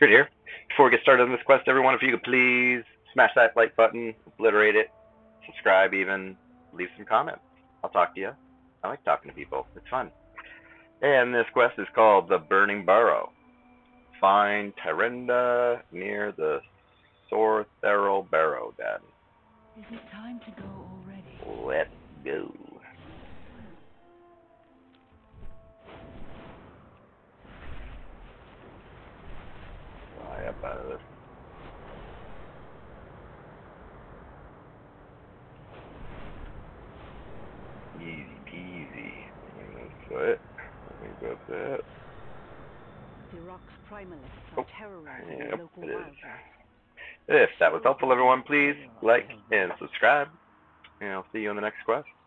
secret here. Before we get started on this quest, everyone, if you could please smash that like button, obliterate it, subscribe even, leave some comments. I'll talk to you. I like talking to people. It's fun. And this quest is called The Burning Barrow. Find Tyrenda near the Sortheral Barrow Den. Is it time to go already? Let's go. Fly up out of this. Easy peasy. That's it. I think that's it. The rock's primalists are terrorizing the local wildlife. If that was helpful, everyone, please like and subscribe. And I'll see you on the next quest.